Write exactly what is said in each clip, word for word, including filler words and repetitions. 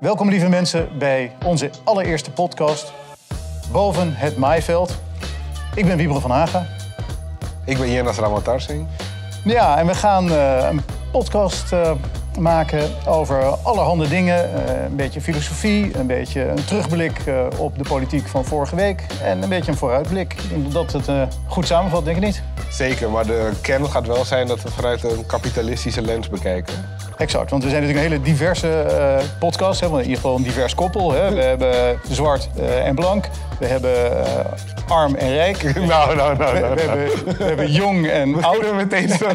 Welkom lieve mensen bij onze allereerste podcast Boven het Maaiveld. Ik ben Wiebren van Haga. Ik ben Jennas Ramatarsing. Ja, en we gaan uh, een podcast uh, maken over allerhande dingen. Uh, een beetje filosofie, een beetje een terugblik uh, op de politiek van vorige week. En een beetje een vooruitblik. Ik denk dat het uh, goed samenvat, denk ik niet? Zeker, maar de kern gaat wel zijn dat we vanuit een kapitalistische lens bekijken. Exact, want we zijn natuurlijk een hele diverse uh, podcast. Hè? In ieder geval een divers koppel. Hè? We hebben zwart uh, en blank. We hebben uh, arm en rijk. nou, nou, nou. nou, we, nou. We, hebben, we hebben jong en oud. Meteen zo.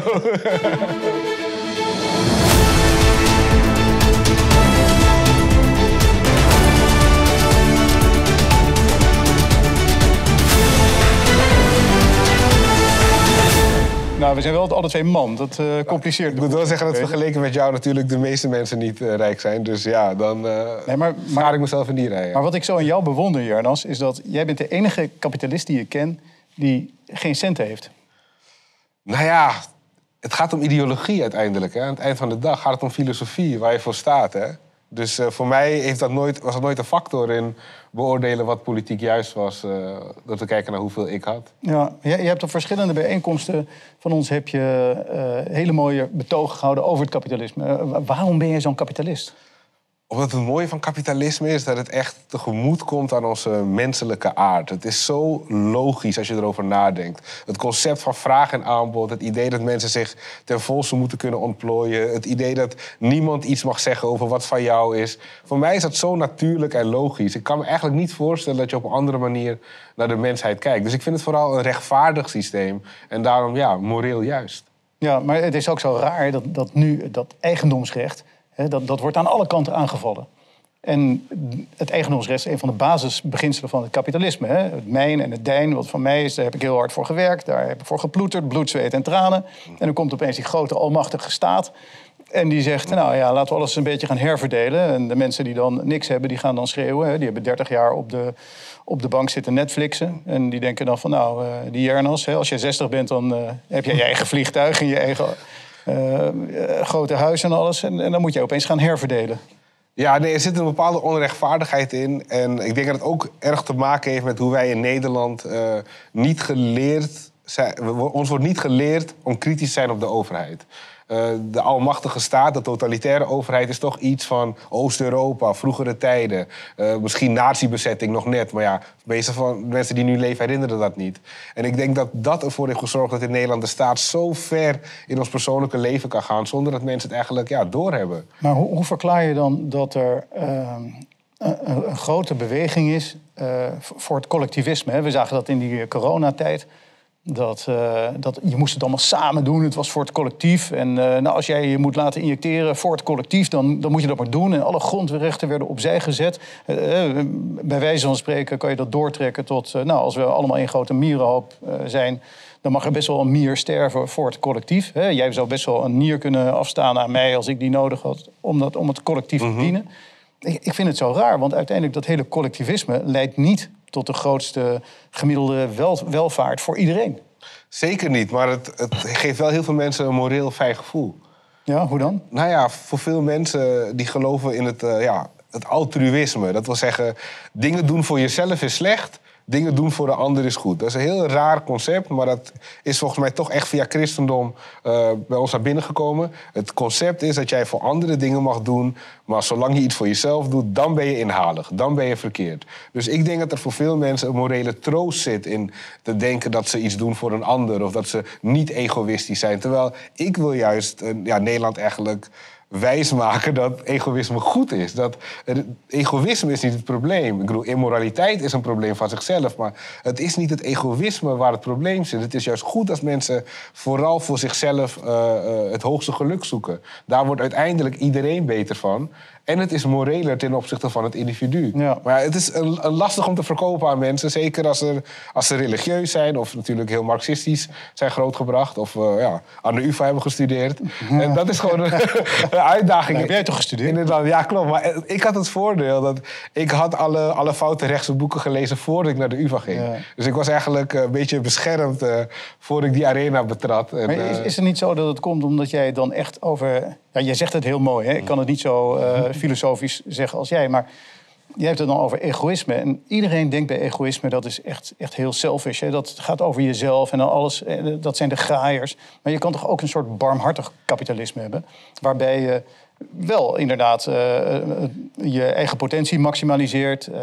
Nou, we zijn wel alle twee man. Dat uh, compliceert. Ik moet wel zeggen dat vergeleken met jou natuurlijk de meeste mensen niet uh, rijk zijn. Dus ja, dan uh, nee, maar, maar, ga ik mezelf in die rij. Ja. Maar wat ik zo aan jou bewonder, Jernas, is dat jij bent de enige kapitalist die je ken die geen cent heeft. Nou ja, het gaat om ideologie uiteindelijk. Hè. Aan het eind van de dag gaat het om filosofie, waar je voor staat. Hè. Dus uh, voor mij heeft dat nooit, was dat nooit een factor in beoordelen wat politiek juist was. Uh, door te kijken naar hoeveel ik had. Ja, je, je hebt op verschillende bijeenkomsten van ons heb je uh, hele mooie betogen gehouden over het kapitalisme. Uh, waarom ben je zo'n kapitalist? Omdat het mooie van kapitalisme is dat het echt tegemoet komt aan onze menselijke aard. Het is zo logisch als je erover nadenkt. Het concept van vraag en aanbod, het idee dat mensen zich ten volste moeten kunnen ontplooien, het idee dat niemand iets mag zeggen over wat van jou is. Voor mij is dat zo natuurlijk en logisch. Ik kan me eigenlijk niet voorstellen dat je op een andere manier naar de mensheid kijkt. Dus ik vind het vooral een rechtvaardig systeem en daarom ja, moreel juist. Ja, maar het is ook zo raar dat, dat nu dat eigendomsrecht, hè, dat, dat wordt aan alle kanten aangevallen. En het eigendomsrecht is een van de basisbeginselen van het kapitalisme. Hè. Het mijn en het dijn, wat van mij is, daar heb ik heel hard voor gewerkt. Daar heb ik voor geploeterd, bloed, zweet en tranen. En dan komt opeens die grote almachtige staat. En die zegt, nou ja, laten we alles een beetje gaan herverdelen. En de mensen die dan niks hebben, die gaan dan schreeuwen. Hè. Die hebben dertig jaar op de, op de bank zitten Netflixen. En die denken dan van, nou, uh, die Jernas, hè, als jij zestig bent, dan uh, heb jij je eigen vliegtuig en je eigen uh, uh, grote huis en alles. En, en dan moet je opeens gaan herverdelen. Ja, nee, er zit een bepaalde onrechtvaardigheid in. En ik denk dat het ook erg te maken heeft met hoe wij in Nederland uh, niet geleerd zijn. Ons wordt niet geleerd om kritisch te zijn op de overheid. Uh, de almachtige staat, de totalitaire overheid, is toch iets van Oost-Europa, vroegere tijden. Uh, misschien nazi-bezetting nog net, maar ja, de meeste van de mensen die nu leven herinneren dat niet. En ik denk dat dat ervoor heeft gezorgd dat in Nederland de staat zo ver in ons persoonlijke leven kan gaan, zonder dat mensen het eigenlijk ja, doorhebben. Maar hoe, hoe verklaar je dan dat er uh, een, een grote beweging is uh, voor het collectivisme? Hè? We zagen dat in die coronatijd. Dat, uh, dat, je moest het allemaal samen doen, het was voor het collectief. En uh, nou, als jij je moet laten injecteren voor het collectief, dan, dan moet je dat maar doen. En alle grondrechten werden opzij gezet. Uh, uh, bij wijze van spreken kan je dat doortrekken tot, uh, nou, als we allemaal één grote mierenhoop uh, zijn, dan mag er best wel een mier sterven voor het collectief. Hè? Jij zou best wel een nier kunnen afstaan aan mij als ik die nodig had om, dat, om het collectief mm-hmm. te dienen. Ik, ik vind het zo raar, want uiteindelijk dat hele collectivisme leidt niet tot de grootste gemiddelde wel, welvaart voor iedereen. Zeker niet, maar het, het geeft wel heel veel mensen een moreel fijn gevoel. Ja, hoe dan? Nou ja, voor veel mensen die geloven in het, uh, ja, het altruïsme. Dat wil zeggen, dingen doen voor jezelf is slecht, dingen doen voor de ander is goed. Dat is een heel raar concept, maar dat is volgens mij toch echt via christendom uh, bij ons naar binnen gekomen. Het concept is dat jij voor andere dingen mag doen, maar zolang je iets voor jezelf doet, dan ben je inhalig, dan ben je verkeerd. Dus ik denk dat er voor veel mensen een morele troost zit in te denken dat ze iets doen voor een ander of dat ze niet egoïstisch zijn. Terwijl ik wil juist uh, ja, Nederland eigenlijk wijsmaken dat egoïsme goed is. Dat egoïsme is niet het probleem. Ik bedoel, immoraliteit is een probleem van zichzelf, maar het is niet het egoïsme waar het probleem zit. Het is juist goed als mensen vooral voor zichzelf uh, uh, het hoogste geluk zoeken. Daar wordt uiteindelijk iedereen beter van. En het is moreler ten opzichte van het individu. Ja. Maar het is een, een lastig om te verkopen aan mensen. Zeker als, er, als ze religieus zijn of natuurlijk heel marxistisch zijn grootgebracht. Of uh, ja, aan de U vA hebben gestudeerd. Ja. En dat is gewoon een, een uitdaging. Nou, heb jij toch gestudeerd? Inderdaad, ja, klopt. Maar ik had het voordeel dat ik had alle, alle foute rechtse boeken gelezen voordat ik naar de U vA ging. Ja. Dus ik was eigenlijk een beetje beschermd uh, voordat ik die arena betrad. En, maar is, is het niet zo dat het komt omdat jij dan echt over... Ja, jij zegt het heel mooi, hè? Ik kan het niet zo uh, filosofisch zeggen als jij. Maar je hebt het dan over egoïsme. En iedereen denkt bij egoïsme, dat is echt, echt heel selfish. Hè? Dat gaat over jezelf en dan alles. Dat zijn de graaiers. Maar je kan toch ook een soort barmhartig kapitalisme hebben. Waarbij je wel inderdaad uh, je eigen potentie maximaliseert. Uh,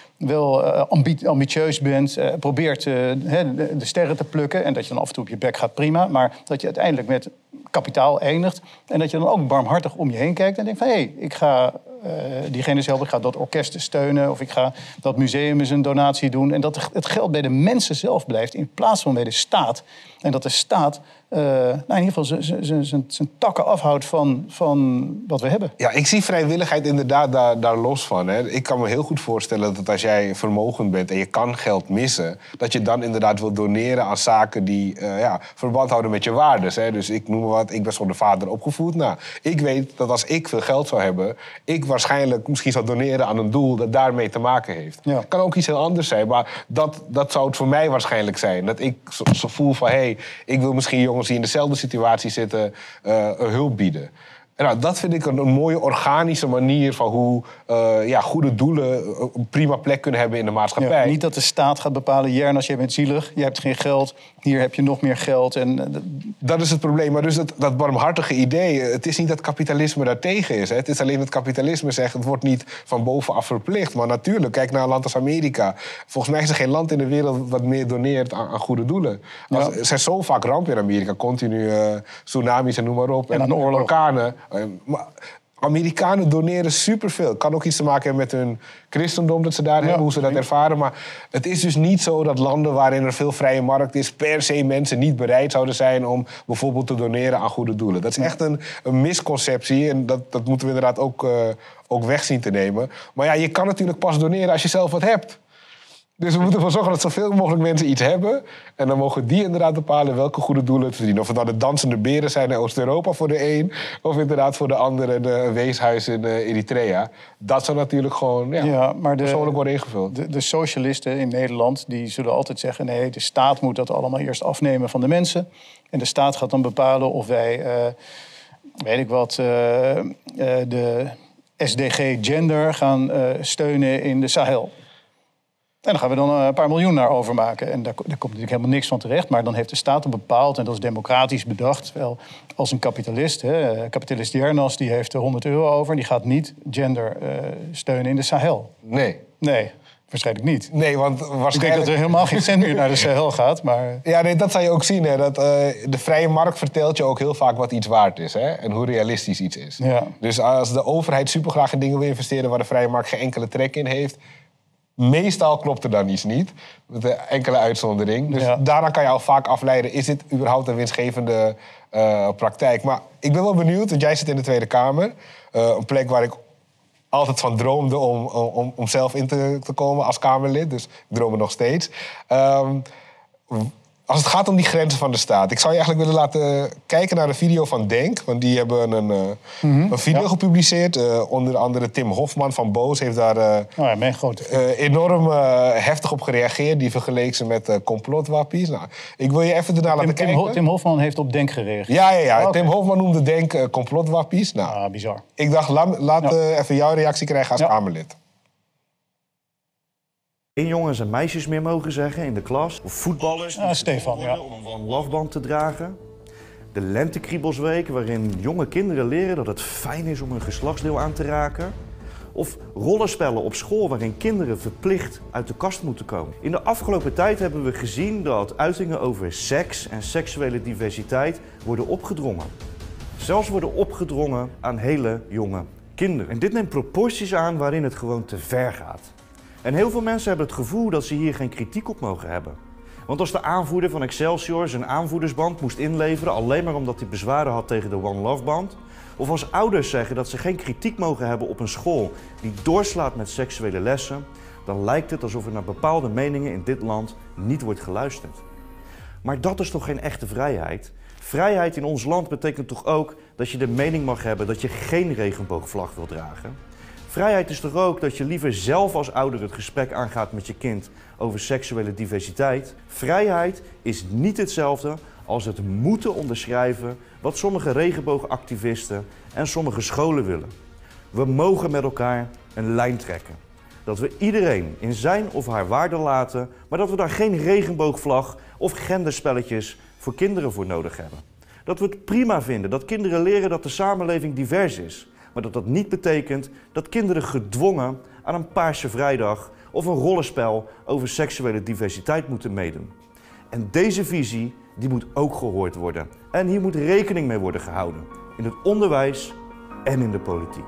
wel uh, ambi- ambitieus bent. Uh, probeert uh, de, de sterren te plukken. En dat je dan af en toe op je bek gaat, prima. Maar dat je uiteindelijk met kapitaal eindigt. En dat je dan ook barmhartig om je heen kijkt. En denkt van, hé, hey, ik ga uh, diegene zelf, ik ga dat orkest steunen. Of ik ga dat museum eens een donatie doen. En dat het geld bij de mensen zelf blijft in plaats van bij de staat. En dat de staat uh, nou in ieder geval zijn takken afhoudt van, van wat we hebben. Ja, ik zie vrijwilligheid inderdaad daar, daar los van. Hè. Ik kan me heel goed voorstellen dat als jij vermogend bent en je kan geld missen, dat je dan inderdaad wil doneren aan zaken die uh, ja, verband houden met je waardes. Hè. Dus ik noem maar wat, ik ben zonder vader opgevoed. Nou, ik weet dat als ik veel geld zou hebben, ik waarschijnlijk misschien zou doneren aan een doel dat daarmee te maken heeft. Ja. Het kan ook iets heel anders zijn, maar dat, dat zou het voor mij waarschijnlijk zijn. Dat ik zo, zo voel van, hé, hey, ik wil misschien jongens die in dezelfde situatie zitten uh, hulp bieden. En nou, dat vind ik een, een mooie organische manier van hoe uh, ja, goede doelen een prima plek kunnen hebben in de maatschappij. Ja, niet dat de staat gaat bepalen, Jernas, jij bent zielig, je hebt geen geld, hier heb je nog meer geld. En, uh, dat is het probleem. Maar dus dat, dat barmhartige idee, het is niet dat kapitalisme daartegen is. Hè. Het is alleen dat kapitalisme zegt, het wordt niet van bovenaf verplicht. Maar natuurlijk, kijk naar een land als Amerika. Volgens mij is er geen land in de wereld wat meer doneert aan, aan goede doelen. Als, ja. Er zijn zo vaak rampen in Amerika, continu uh, tsunamis en noem maar op. En, en oorlog. Orkanen. Maar Amerikanen doneren superveel. Het kan ook iets te maken hebben met hun christendom dat ze daar ja, hebben, hoe ze dat ervaren. Maar het is dus niet zo dat landen waarin er veel vrije markt is, per se mensen niet bereid zouden zijn om bijvoorbeeld te doneren aan goede doelen. Dat is echt een, een misconceptie en dat, dat moeten we inderdaad ook, uh, ook weg zien te nemen. Maar ja, je kan natuurlijk pas doneren als je zelf wat hebt. Dus we moeten ervoor zorgen dat zoveel mogelijk mensen iets hebben. En dan mogen die inderdaad bepalen welke goede doelen te verdienen. Of het nou de dansende beren zijn in Oost-Europa voor de een, of inderdaad voor de andere de weeshuis in Eritrea. Dat zou natuurlijk gewoon ja, ja, maar de, persoonlijk worden ingevuld. De, de socialisten in Nederland die zullen altijd zeggen, nee, de staat moet dat allemaal eerst afnemen van de mensen. En de staat gaat dan bepalen of wij, uh, weet ik wat, uh, uh, de S D G gender gaan uh, steunen in de Sahel. En dan gaan we dan een paar miljoen naar overmaken. En daar, daar komt natuurlijk helemaal niks van terecht. Maar dan heeft de staat bepaald, en dat is democratisch bedacht, wel als een kapitalist. Hè, kapitalist Jernas, die heeft honderd euro over. En die gaat niet gender uh, steunen in de Sahel. Nee. Nee, waarschijnlijk niet. Nee, want waarschijnlijk... Ik denk dat er helemaal geen cent meer naar de Sahel gaat. Maar... Ja, nee, dat zal je ook zien. Hè, dat, uh, de vrije markt vertelt je ook heel vaak wat iets waard is. Hè, en hoe realistisch iets is. Ja. Dus als de overheid supergraag in dingen wil investeren waar de vrije markt geen enkele trek in heeft, meestal klopt er dan iets niet, met een enkele uitzondering. Dus ja. daarna kan je al vaak afleiden, is dit überhaupt een winstgevende uh, praktijk? Maar ik ben wel benieuwd, want jij zit in de Tweede Kamer. Uh, een plek waar ik altijd van droomde om, om, om zelf in te, te komen als Kamerlid. Dus ik droom er nog steeds. Um, Als het gaat om die grenzen van de staat. Ik zou je eigenlijk willen laten kijken naar de video van Denk. Want die hebben een, uh, mm-hmm, een video ja. gepubliceerd. Uh, onder andere Tim Hofman van Boos heeft daar uh, oh ja, mijn grote uh, enorm uh, heftig op gereageerd. Die vergeleek ze met uh, complotwappies. Nou, ik wil je even daarna Tim, laten Tim kijken. Ho- Tim Hofman heeft op Denk gereageerd? Ja, ja, ja. Oh, okay. Tim Hofman noemde Denk uh, complotwappies. Nou, ah, bizar. Ik dacht, laat, laat ja. uh, even jouw reactie krijgen als ja. Kamerlid. Geen jongens en meisjes meer mogen zeggen in de klas. Of voetballers ah, Stefan, ja. om een One Love band te dragen. De lentekriebelsweek waarin jonge kinderen leren dat het fijn is om hun geslachtsdeel aan te raken. Of rollenspellen op school waarin kinderen verplicht uit de kast moeten komen. In de afgelopen tijd hebben we gezien dat uitingen over seks en seksuele diversiteit worden opgedrongen. Zelfs worden opgedrongen aan hele jonge kinderen. En dit neemt proporties aan waarin het gewoon te ver gaat. En heel veel mensen hebben het gevoel dat ze hier geen kritiek op mogen hebben. Want als de aanvoerder van Excelsior zijn aanvoerdersband moest inleveren alleen maar omdat hij bezwaren had tegen de One Love band, of als ouders zeggen dat ze geen kritiek mogen hebben op een school die doorslaat met seksuele lessen, dan lijkt het alsof er naar bepaalde meningen in dit land niet wordt geluisterd. Maar dat is toch geen echte vrijheid? Vrijheid in ons land betekent toch ook dat je de mening mag hebben dat je geen regenboogvlag wil dragen? Vrijheid is toch ook dat je liever zelf als ouder het gesprek aangaat met je kind over seksuele diversiteit? Vrijheid is niet hetzelfde als het moeten onderschrijven wat sommige regenboogactivisten en sommige scholen willen. We mogen met elkaar een lijn trekken. Dat we iedereen in zijn of haar waarde laten, maar dat we daar geen regenboogvlag of genderspelletjes voor kinderen voor nodig hebben. Dat we het prima vinden dat kinderen leren dat de samenleving divers is, maar dat dat niet betekent dat kinderen gedwongen aan een Paarse Vrijdag of een rollenspel over seksuele diversiteit moeten meedoen. En deze visie die moet ook gehoord worden. En hier moet rekening mee worden gehouden. In het onderwijs en in de politiek.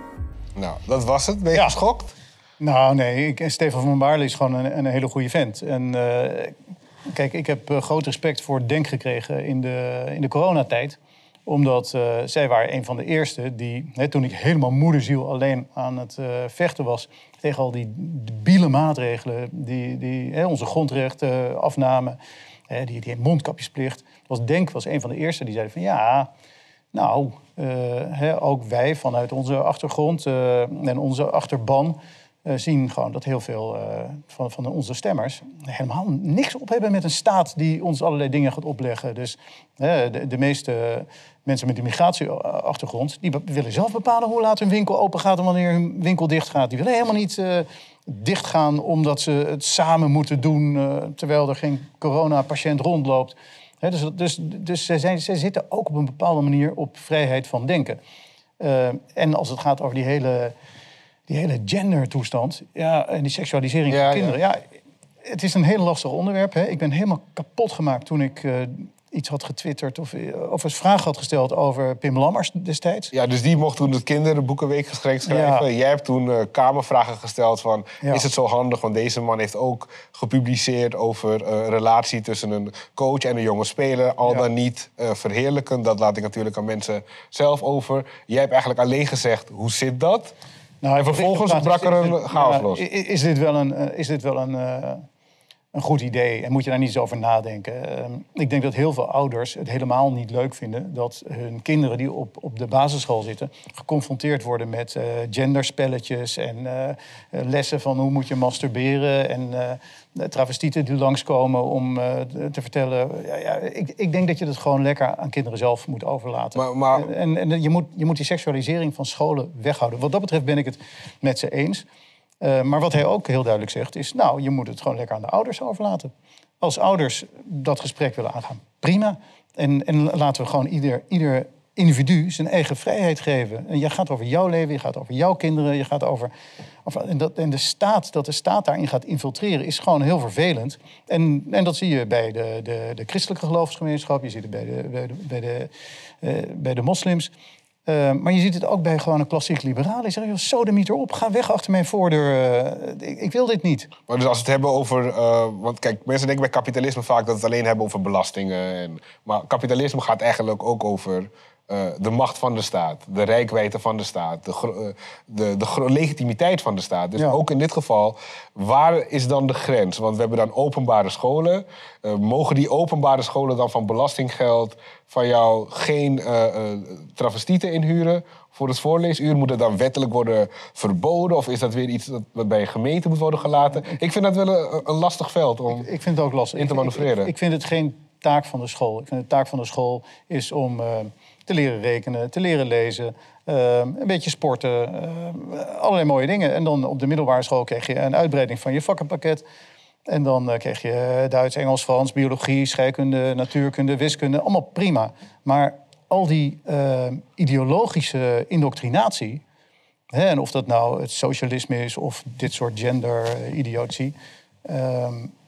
Nou, dat was het. Ben je Ja. geschokt? Nou nee, ik, Stefan van Baarle is gewoon een, een hele goede vent. En uh, kijk, ik heb uh, groot respect voor Denk gekregen in de, in de coronatijd. Omdat uh, zij waren een van de eerste die, hè, toen ik helemaal moederziel alleen aan het uh, vechten was tegen al die debiele maatregelen die, die hè, onze grondrechten afnamen, hè, die, die mondkapjesplicht, was Denk was een van de eerste die zeiden van ja, nou, uh, hè, ook wij vanuit onze achtergrond uh, en onze achterban Uh, zien gewoon dat heel veel uh, van, van onze stemmers helemaal niks op hebben met een staat die ons allerlei dingen gaat opleggen. Dus uh, de, de meeste mensen met een migratieachtergrond, die be- willen zelf bepalen hoe laat hun winkel open gaat en wanneer hun winkel dicht gaat. Die willen helemaal niet uh, dichtgaan omdat ze het samen moeten doen uh, terwijl er geen coronapatiënt rondloopt. He, dus dus, dus zij, zijn, zij zitten ook op een bepaalde manier op vrijheid van denken. Uh, en als het gaat over die hele... Die hele gendertoestand, ja, en die seksualisering Ja, van kinderen. Ja. ja, het is een heel lastig onderwerp. Hè. Ik ben helemaal kapot gemaakt toen ik uh, iets had getwitterd of, uh, of een vraag had gesteld over Pim Lammers destijds. Ja, dus die mocht toen het kinderboekenweek schrijven. Ja. Jij hebt toen uh, kamervragen gesteld van... Ja. Is het zo handig? Want deze man heeft ook gepubliceerd over uh, een relatie tussen een coach en een jonge speler. Al Ja. dan niet uh, verheerlijken. Dat laat ik natuurlijk aan mensen zelf over. Jij hebt eigenlijk alleen gezegd, hoe zit dat? Nou, En vervolgens brak er een chaos los. Is, is dit wel een, uh, is dit wel een, uh, een goed idee? En moet je daar niet eens over nadenken? Uh, ik denk dat heel veel ouders het helemaal niet leuk vinden dat hun kinderen die op, op de basisschool zitten geconfronteerd worden met uh, genderspelletjes en uh, lessen van hoe moet je masturberen en uh, travestieten die langskomen om uh, te vertellen. Ja, ja, ik, ik denk dat je dat gewoon lekker aan kinderen zelf moet overlaten. Maar, maar... En, en je, moet, je moet die seksualisering van scholen weghouden. Wat dat betreft ben ik het met ze eens. Uh, maar wat hij ook heel duidelijk zegt is... nou, je moet het gewoon lekker aan de ouders overlaten. Als ouders dat gesprek willen aangaan, prima. En, en laten we gewoon ieder, ieder individu zijn eigen vrijheid geven. En je gaat over jouw leven, je gaat over jouw kinderen... Je gaat over, over, en, dat, en de staat, dat de staat daarin gaat infiltreren is gewoon heel vervelend. En, en dat zie je bij de, de, de christelijke geloofsgemeenschap... je ziet het bij de, bij de, bij de, uh, bij de moslims... Uh, maar je ziet het ook bij gewoon een klassiek liberaal. Die zeggen, sodemieter op, ga weg achter mijn voordeur. Uh, ik, ik wil dit niet. Maar dus als we het hebben over... Uh, want kijk, mensen denken bij kapitalisme vaak dat we het alleen hebben over belastingen. En, maar kapitalisme gaat eigenlijk ook over uh, de macht van de staat. De reikwijdte van de staat. De, uh, de, de legitimiteit van de staat. Dus ja. Ook in dit geval, waar is dan de grens? Want we hebben dan openbare scholen. Uh, mogen die openbare scholen dan van belastinggeld... van jou geen uh, uh, travestieten inhuren voor het voorleesuur? Moet het dan wettelijk worden verboden? Of is dat weer iets dat, wat bij een gemeente moet worden gelaten? Ik vind dat wel een, een lastig veld om ik, ik vind het ook lastig. in te manoeuvreren. Ik, ik, ik vind het geen taak van de school. Ik vind de taak van de school is om uh, te leren rekenen, te leren lezen... Uh, een beetje sporten, uh, allerlei mooie dingen. En dan op de middelbare school kreeg je een uitbreiding van je vakkenpakket... En dan uh, kreeg je Duits, Engels, Frans, biologie, scheikunde, natuurkunde, wiskunde. Allemaal prima. Maar al die uh, ideologische indoctrinatie... Hè, en of dat nou het socialisme is of dit soort gender-idiotie... Uh,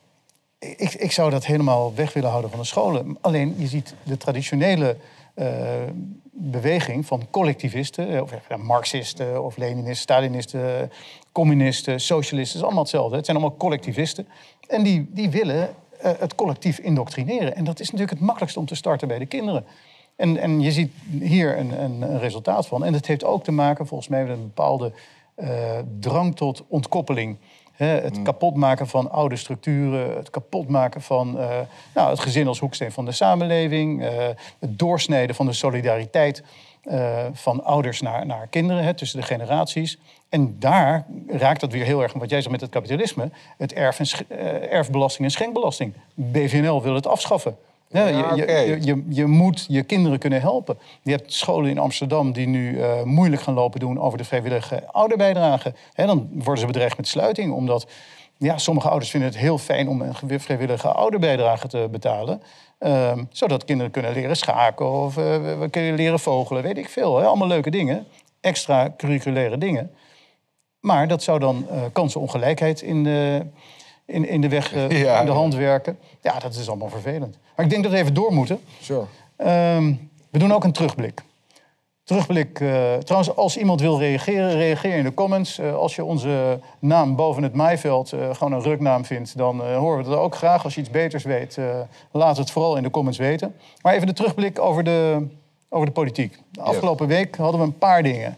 ik, ik zou dat helemaal weg willen houden van de scholen. Alleen, je ziet de traditionele uh, beweging van collectivisten... of uh, marxisten of leninisten, stalinisten... communisten, socialisten, het is allemaal hetzelfde. Het zijn allemaal collectivisten. En die, die willen uh, het collectief indoctrineren. En dat is natuurlijk het makkelijkste om te starten bij de kinderen. En, en je ziet hier een, een, een resultaat van. En dat heeft ook te maken, volgens mij, met een bepaalde uh, drang tot ontkoppeling. He, het mm. kapotmaken van oude structuren, het kapotmaken van uh, nou, het gezin als hoeksteen van de samenleving, uh, het doorsnijden van de solidariteit uh, van ouders naar, naar kinderen, he, tussen de generaties. En daar raakt dat weer heel erg, wat jij zegt met het kapitalisme, het erf en sch- uh, erfbelasting en schenkbelasting. B V N L wil het afschaffen. Ja, Ja, je, je, oké. je, je, je moet je kinderen kunnen helpen. Je hebt scholen in Amsterdam die nu uh, moeilijk gaan lopen doen over de vrijwillige ouderbijdrage. He, dan worden ze bedreigd met sluiting, omdat ja, sommige ouders vinden het heel fijn om een vrijwillige ouderbijdrage te betalen. Uh, zodat kinderen kunnen leren schaken of uh, we kunnen leren vogelen, weet ik veel. Hè? Allemaal leuke dingen, extra curriculaire dingen. Maar dat zou dan uh, kansenongelijkheid in de, in, in de weg, uh, Ja, in de hand ja. werken. Ja, dat is allemaal vervelend. Maar ik denk dat we even door moeten. Sure. Um, we doen ook een terugblik. Terugblik. Uh, trouwens, als iemand wil reageren, reageer in de comments. Uh, als je onze naam boven het maaiveld uh, gewoon een ruknaam vindt, dan uh, horen we dat ook graag. Als je iets beters weet, uh, laat het vooral in de comments weten. Maar even de terugblik over de, over de politiek. De afgelopen yes. week hadden we een paar dingen.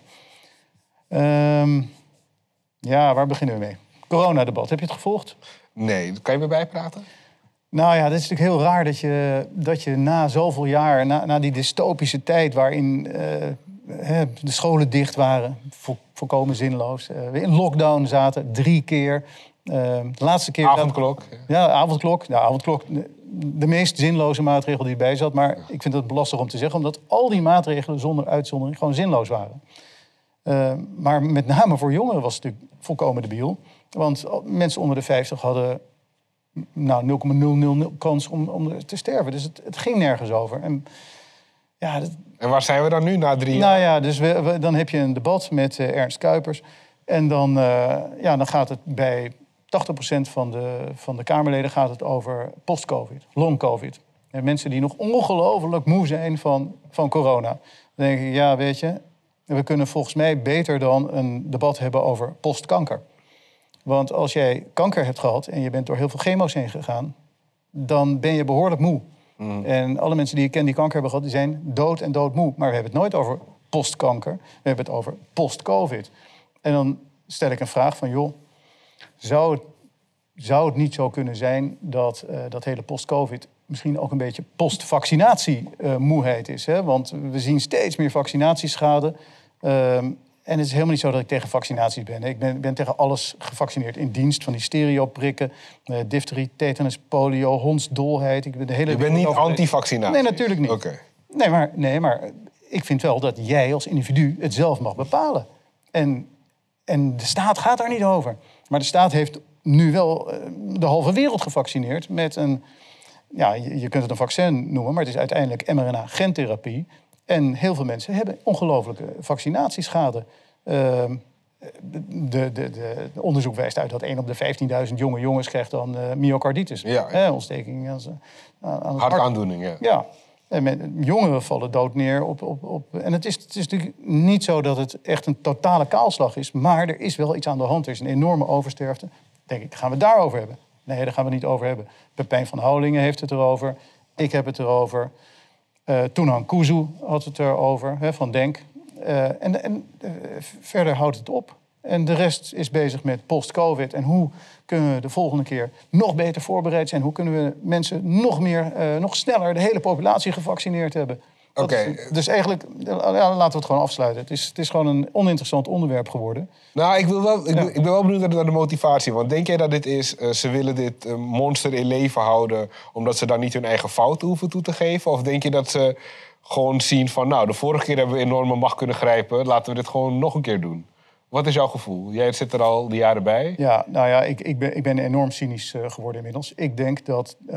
Um, ja, waar beginnen we mee? Coronadebat, heb je het gevolgd? Nee, kan je me bijpraten? Nou ja, het is natuurlijk heel raar dat je, dat je na zoveel jaar, na, na die dystopische tijd waarin uh, de scholen dicht waren, vo, volkomen zinloos, uh, we in lockdown zaten, drie keer. Uh, de laatste keer... Avondklok. Dat, ja, avondklok. Ja, avondklok, de, de meest zinloze maatregel die erbij zat. Maar ik vind het belastig om te zeggen, omdat al die maatregelen zonder uitzondering gewoon zinloos waren. Uh, maar met name voor jongeren was het natuurlijk volkomen debiel. Want mensen onder de vijftig hadden nou, nul komma nul nul nul kans om, om te sterven. Dus het, het ging nergens over. En, ja, dat... en waar zijn we dan nu na drie jaar? Nou ja, dus we, we, dan heb je een debat met uh, Ernst Kuipers. En dan, uh, ja, dan gaat het bij tachtig procent van de, van de Kamerleden gaat het over post-covid, long-covid. En mensen die nog ongelooflijk moe zijn van, van corona. Dan denk ik, ja, weet je, we kunnen volgens mij beter dan een debat hebben over postkanker. Want als jij kanker hebt gehad en je bent door heel veel chemo's heen gegaan, dan ben je behoorlijk moe. Mm. En alle mensen die ik ken die kanker hebben gehad, die zijn dood en doodmoe. Maar we hebben het nooit over postkanker, we hebben het over post-covid. En dan stel ik een vraag van, joh, zou het, zou het niet zo kunnen zijn dat uh, dat hele post-covid misschien ook een beetje post-vaccinatie-moeheid uh, is? Hè? Want we zien steeds meer vaccinatieschade. Uh, En het is helemaal niet zo dat ik tegen vaccinaties ben. Ik ben, ben tegen alles gevaccineerd in dienst van die stereoprikken, uh, difterie, tetanus, polio, hondsdolheid. Ik ben de hele Je bent niet anti-vaccinatie? Nee, natuurlijk niet. Okay. Nee, maar, nee, maar ik vind wel dat jij als individu het zelf mag bepalen. En, en de staat gaat daar niet over. Maar de staat heeft nu wel uh, de halve wereld gevaccineerd met een... Ja, je, je kunt het een vaccin noemen, maar het is uiteindelijk mRNA-gentherapie. En heel veel mensen hebben ongelooflijke vaccinatieschade. Uh, de, de, de, de onderzoek wijst uit dat één op de vijftienduizend jonge jongens krijgt dan uh, myocarditis. Ja, ja. Eh, ontsteking aan, aan het hart. Hartaandoening, ja. Ja. En met, jongeren vallen dood neer op... op, op en het is, het is natuurlijk niet zo dat het echt een totale kaalslag is. Maar er is wel iets aan de hand. Er is een enorme oversterfte. Denk ik, gaan we het daarover hebben? Nee, daar gaan we het niet over hebben. Pepijn van Houwelingen heeft het erover. Ik heb het erover. Uh, Toenan Kuzu had het erover, hè, van Denk. Uh, en en uh, verder houdt het op. En de rest is bezig met post-covid. En hoe kunnen we de volgende keer nog beter voorbereid zijn? Hoe kunnen we mensen nog meer, uh, nog sneller de hele populatie gevaccineerd hebben? Oké. Okay. Dus eigenlijk, ja, laten we het gewoon afsluiten. Het is, het is gewoon een oninteressant onderwerp geworden. Nou, ik, wil wel, ik, ja. ik ben wel benieuwd naar de motivatie. Want denk jij dat dit is, uh, ze willen dit uh, monster in leven houden omdat ze dan niet hun eigen fouten hoeven toe te geven? Of denk je dat ze gewoon zien van, nou, de vorige keer hebben we enorme macht kunnen grijpen. Laten we dit gewoon nog een keer doen. Wat is jouw gevoel? Jij zit er al die jaren bij. Ja, nou ja, ik, ik, ben, ik ben enorm cynisch uh, geworden inmiddels. Ik denk dat... Uh,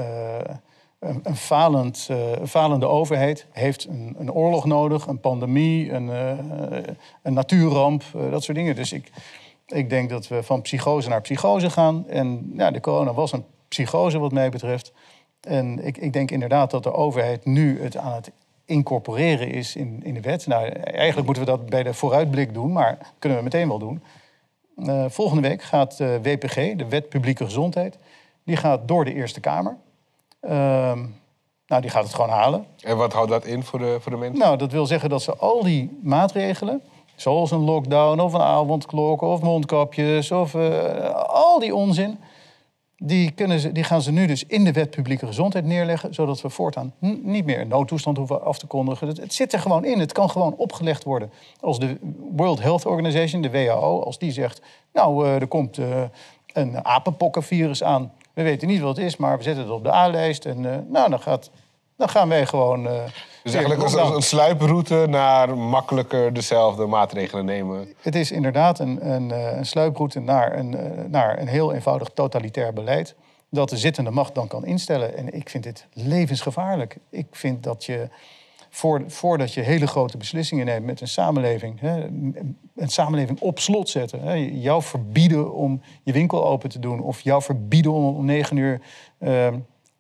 Een, een, falend, uh, een falende overheid heeft een, een oorlog nodig, een pandemie, een, uh, een natuurramp, uh, dat soort dingen. Dus ik, ik denk dat we van psychose naar psychose gaan. En ja, de corona was een psychose wat mij betreft. En ik, ik denk inderdaad dat de overheid nu het aan het incorporeren is in, in de wet. Nou, eigenlijk moeten we dat bij de vooruitblik doen, maar kunnen we meteen wel doen. Uh, volgende week gaat de W P G, de Wet Publieke Gezondheid, die gaat door de Eerste Kamer. Uh, nou, die gaat het gewoon halen. En wat houdt dat in voor de, voor de mensen? Nou, dat wil zeggen dat ze al die maatregelen, zoals een lockdown of een avondklok of mondkapjes of uh, al die onzin, die, kunnen ze, die gaan ze nu dus in de Wet Publieke Gezondheid neerleggen, zodat we voortaan n- niet meer een noodtoestand hoeven af te kondigen. Het, het zit er gewoon in. Het kan gewoon opgelegd worden. Als de World Health Organization, de W H O, als die zegt, nou, uh, er komt uh, een apenpokkenvirus aan. We weten niet wat het is, maar we zetten het op de A-lijst. En uh, nou, dan gaat dan gaan wij gewoon... Uh, dus eigenlijk een, een sluiproute naar makkelijker dezelfde maatregelen nemen. Het is inderdaad een, een, een sluiproute naar een, naar een heel eenvoudig totalitair beleid... dat de zittende macht dan kan instellen. En ik vind dit levensgevaarlijk. Ik vind dat je, voor, voordat je hele grote beslissingen neemt met een samenleving... Hè, een samenleving op slot zetten. Hè, jou verbieden om je winkel open te doen... of jou verbieden om om negen uur uh,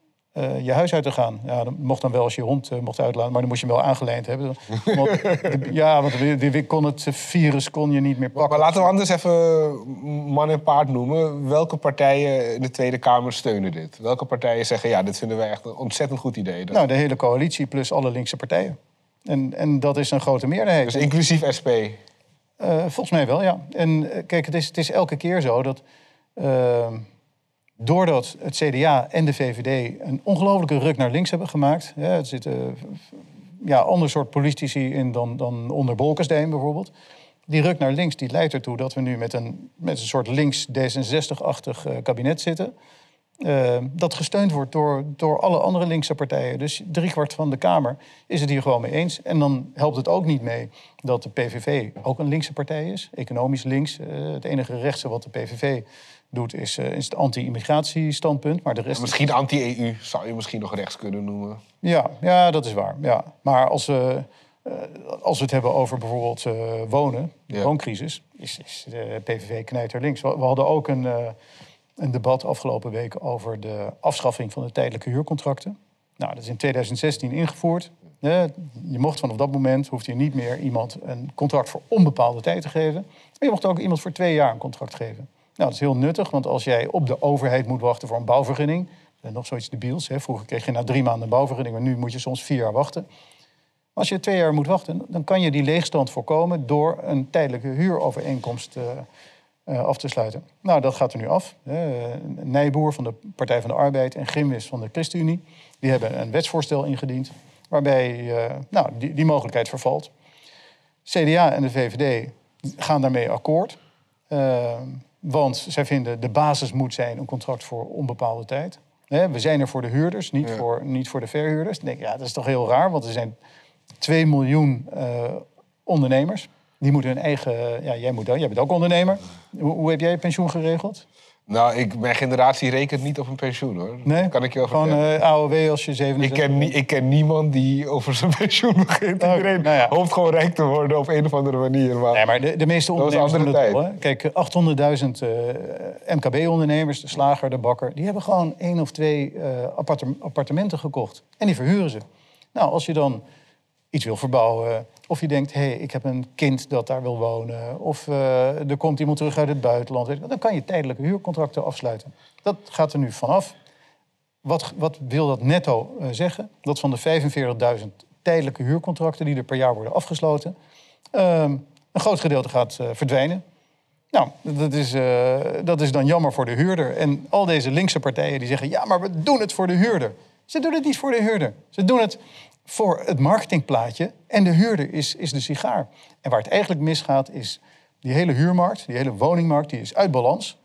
uh, je huis uit te gaan. Ja, dat mocht dan wel als je je hond uh, mocht uitlaten... maar dan moest je hem wel aangelijnd hebben. Want, ja, want die kon het virus kon je niet meer pakken. Maar laten we anders even man en paard noemen. Welke partijen in de Tweede Kamer steunen dit? Welke partijen zeggen, ja, dit vinden wij echt een ontzettend goed idee? Dat... Nou, de hele coalitie plus alle linkse partijen. En, en dat is een grote meerderheid. Dus inclusief S P? Uh, volgens mij wel, ja. En uh, kijk, het is, het is elke keer zo dat... Uh, doordat het C D A en de V V D een ongelofelijke ruk naar links hebben gemaakt... Ja, er zitten uh, ja, ander soort politici in dan, dan onder Bolkestein bijvoorbeeld... Die ruk naar links die leidt ertoe dat we nu met een, met een soort links D zesenzestig-achtig uh, kabinet zitten... Uh, dat gesteund wordt door, door alle andere linkse partijen. Dus driekwart van de Kamer is het hier gewoon mee eens. En dan helpt het ook niet mee dat de P V V ook een linkse partij is. Economisch links. Uh, het enige rechtse wat de P V V doet is, uh, is het anti-immigratiestandpunt. Maar de rest... Misschien anti-E U zou je misschien nog rechts kunnen noemen. Ja, ja dat is waar. Ja. Maar als we, uh, als we het hebben over bijvoorbeeld uh, wonen, de ja. wooncrisis... is, is de P V V knijterlinks. We, we hadden ook een... Uh, Een debat afgelopen week over de afschaffing van de tijdelijke huurcontracten. Nou, dat is in tweeduizend zestien ingevoerd. Je mocht vanaf dat moment, hoefde je niet meer iemand een contract voor onbepaalde tijd te geven. Maar je mocht ook iemand voor twee jaar een contract geven. Nou, dat is heel nuttig, want als jij op de overheid moet wachten voor een bouwvergunning... Dat is nog zoiets debiels. Hè? Vroeger kreeg je na drie maanden een bouwvergunning, maar nu moet je soms vier jaar wachten. Maar als je twee jaar moet wachten, dan kan je die leegstand voorkomen door een tijdelijke huurovereenkomst uh, Uh, af te sluiten. Nou, dat gaat er nu af. Uh, Nijboer van de Partij van de Arbeid en Grimwis van de ChristenUnie... die hebben een wetsvoorstel ingediend... waarbij uh, nou, die, die mogelijkheid vervalt. C D A en de V V D gaan daarmee akkoord. Uh, want zij vinden de basis moet zijn een contract voor onbepaalde tijd. Uh, we zijn er voor de huurders, niet, ja. voor, niet voor de verhuurders. Dan denk ik, ja, dat is toch heel raar, want er zijn twee miljoen uh, ondernemers... Die moeten hun eigen... Ja, jij, moet, jij bent ook ondernemer. Hoe, hoe heb jij je pensioen geregeld? Nou, ik, mijn generatie rekent niet op een pensioen, hoor. Nee? Kan ik je wel Gewoon uh, A O W als je zevenenzestig... Ik ken, nie, ik ken niemand die over zijn pensioen begint. Oh, Iedereen nou ja. hoopt gewoon rijk te worden op een of andere manier. Maar, nee, maar de, de meeste ondernemers doen het wel, hè? Kijk, achthonderdduizend uh, M K B-ondernemers, de slager, de bakker... die hebben gewoon één of twee uh, appartementen gekocht. En die verhuren ze. Nou, als je dan iets wil verbouwen... Of je denkt, hé, hey, ik heb een kind dat daar wil wonen. Of uh, er komt iemand terug uit het buitenland. Dan kan je tijdelijke huurcontracten afsluiten. Dat gaat er nu vanaf. Wat, wat wil dat netto uh, zeggen? Dat van de vijfenveertigduizend tijdelijke huurcontracten... die er per jaar worden afgesloten... Uh, een groot gedeelte gaat uh, verdwijnen. Nou, dat is, uh, dat is dan jammer voor de huurder. En al deze linkse partijen die zeggen... ja, maar we doen het voor de huurder. Ze doen het niet voor de huurder. Ze doen het... voor het marketingplaatje en de huurder is, is de sigaar. En waar het eigenlijk misgaat is die hele huurmarkt, die hele woningmarkt, die is uit balans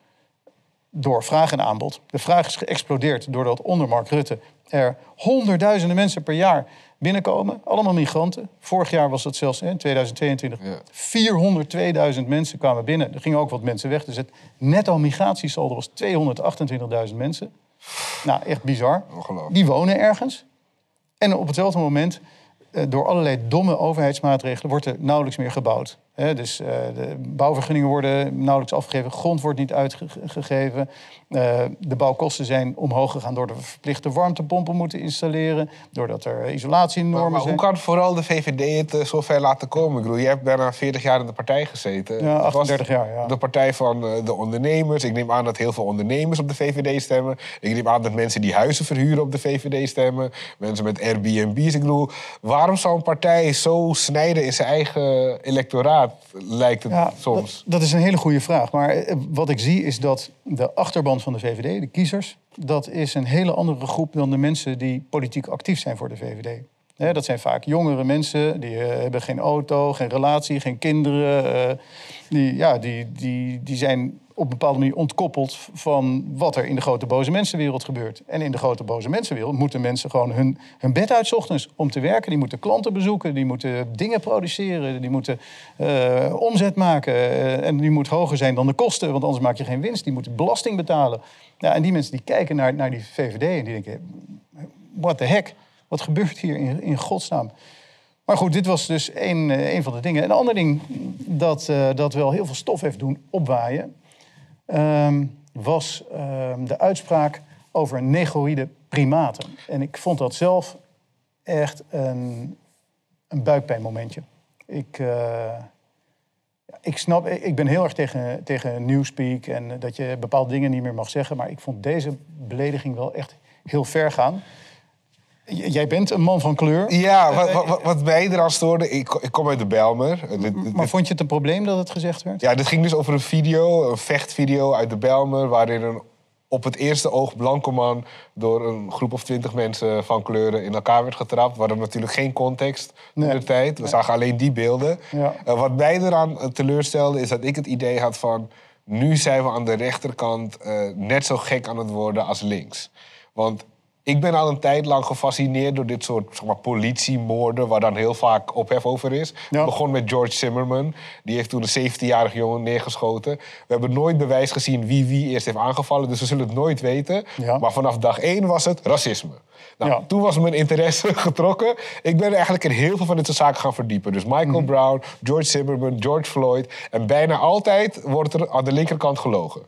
door vraag en aanbod. De vraag is geëxplodeerd doordat onder Mark Rutte er honderdduizenden mensen per jaar binnenkomen. Allemaal migranten. Vorig jaar was dat zelfs in tweeduizend tweeëntwintig. Ja. vierhonderdtweeduizend mensen kwamen binnen. Er gingen ook wat mensen weg. Dus het netto migratiesaldo was tweehonderdachtentwintigduizend mensen. Nou, echt bizar. Die wonen ergens. En op hetzelfde moment, door allerlei domme overheidsmaatregelen... wordt er nauwelijks meer gebouwd. He, dus uh, de bouwvergunningen worden nauwelijks afgegeven. Grond wordt niet uitgegeven. Uh, de bouwkosten zijn omhoog gegaan... doordat we verplichte warmtepompen moeten installeren. Doordat er isolatienormen maar, maar zijn. Hoe kan vooral de V V D het uh, zover laten komen? Ik bedoel, je hebt bijna veertig jaar in de partij gezeten. Ja, achtendertig jaar, ja. De partij van uh, de ondernemers. Ik neem aan dat heel veel ondernemers op de V V D stemmen. Ik neem aan dat mensen die huizen verhuren op de V V D stemmen. Mensen met Airbnb's. Ik bedoel, waarom zou een partij zo snijden in zijn eigen electoraat? Lijkt het ja, soms. Dat, dat is een hele goede vraag. Maar wat ik zie is dat de achterban van de V V D, de kiezers... dat is een hele andere groep dan de mensen die politiek actief zijn voor de V V D. Hè, dat zijn vaak jongere mensen, die uh, hebben geen auto, geen relatie, geen kinderen. Uh, die, ja, die, die, die zijn op een bepaalde manier ontkoppeld van wat er in de grote boze mensenwereld gebeurt. En in de grote boze mensenwereld moeten mensen gewoon hun, hun bed uit 's ochtends om te werken. Die moeten klanten bezoeken, die moeten dingen produceren, die moeten uh, omzet maken. Uh, en die moet hoger zijn dan de kosten, want anders maak je geen winst. Die moeten belasting betalen. Ja, en die mensen die kijken naar, naar die V V D en die denken, what the heck? Wat gebeurt hier in, in godsnaam? Maar goed, dit was dus één, één van de dingen. Een ander ding dat, uh, dat wel heel veel stof heeft doen opwaaien, Um, was um, de uitspraak over negroïde primaten. En ik vond dat zelf echt een, een buikpijnmomentje. Ik, uh, ik snap, ik ben heel erg tegen, tegen Newspeak en dat je bepaalde dingen niet meer mag zeggen, maar ik vond deze belediging wel echt heel ver gaan. J- jij bent een man van kleur. Ja, wat, wat, wat mij eraan stoorde, ik, ik kom uit de Bijlmer. Maar dit, vond je het een probleem dat het gezegd werd? Ja, dit ging dus over een video, een vechtvideo uit de Bijlmer, waarin een op het eerste oog blanke man door een groep of twintig mensen van kleuren in elkaar werd getrapt. We hadden natuurlijk geen context in Nee. de tijd. We zagen alleen die beelden. Ja. Uh, wat mij eraan teleurstelde is dat ik het idee had van, nu zijn we aan de rechterkant uh, net zo gek aan het worden als links. Want ik ben al een tijd lang gefascineerd door dit soort, zeg maar, politiemoorden, waar dan heel vaak ophef over is. Ja. Het begon met George Zimmerman. Die heeft toen een zeventienjarige jongen neergeschoten. We hebben nooit bewijs gezien wie wie eerst heeft aangevallen, dus we zullen het nooit weten. Ja. Maar vanaf dag één was het racisme. Nou, Ja. Toen was mijn interesse getrokken. Ik ben eigenlijk in heel veel van dit soort zaken gaan verdiepen. Dus Michael Mm. Brown, George Zimmerman, George Floyd. En bijna altijd wordt er aan de linkerkant gelogen.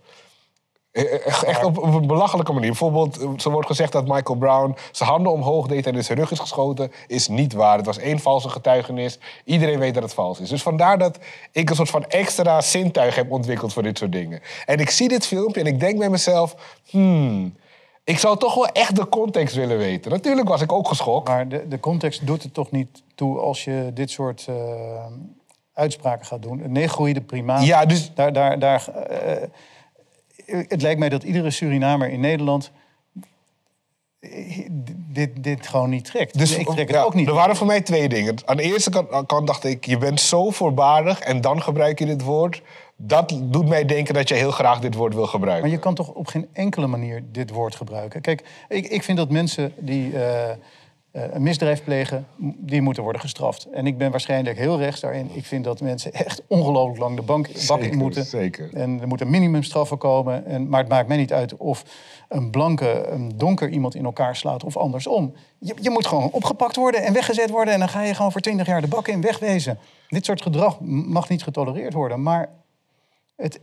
Echt op, op een belachelijke manier. Bijvoorbeeld, er wordt gezegd dat Michael Brown zijn handen omhoog deed en in zijn rug is geschoten. Is niet waar. Het was één valse getuigenis. Iedereen weet dat het vals is. Dus vandaar dat ik een soort van extra zintuig heb ontwikkeld voor dit soort dingen. En ik zie dit filmpje en ik denk bij mezelf, hmm, ik zou toch wel echt de context willen weten. Natuurlijk was ik ook geschokt. Maar de, de context doet het toch niet toe als je dit soort uh, uitspraken gaat doen. Een negroïde primaat. Ja, dus Daar, daar, daar, uh, het lijkt mij dat iedere Surinamer in Nederland dit, dit gewoon niet trekt. Dus, ik trek het ja, ook niet. Er waren voor mij twee dingen. Aan de eerste kant, kant dacht ik, je bent zo voorbarig en dan gebruik je dit woord. Dat doet mij denken dat je heel graag dit woord wil gebruiken. Maar je kan toch op geen enkele manier dit woord gebruiken? Kijk, ik, ik vind dat mensen die uh, uh, een misdrijf plegen, die moeten worden gestraft. En ik ben waarschijnlijk heel rechts daarin. Ik vind dat mensen echt ongelooflijk lang de bank, bak Zeker, in moeten. zeker. En er moeten minimumstraffen komen. En, maar het maakt mij niet uit of een blanke, een donker iemand in elkaar slaat of andersom. Je, je moet gewoon opgepakt worden en weggezet worden. En dan ga je gewoon voor twintig jaar de bak in wegwezen. Dit soort gedrag mag niet getolereerd worden. Maar het,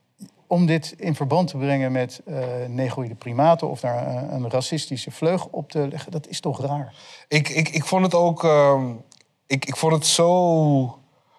om dit in verband te brengen met uh, negroïde primaten of daar uh, een racistische vleug op te leggen, dat is toch raar. Ik, ik, ik vond het ook... Uh, ik, ik vond het zo...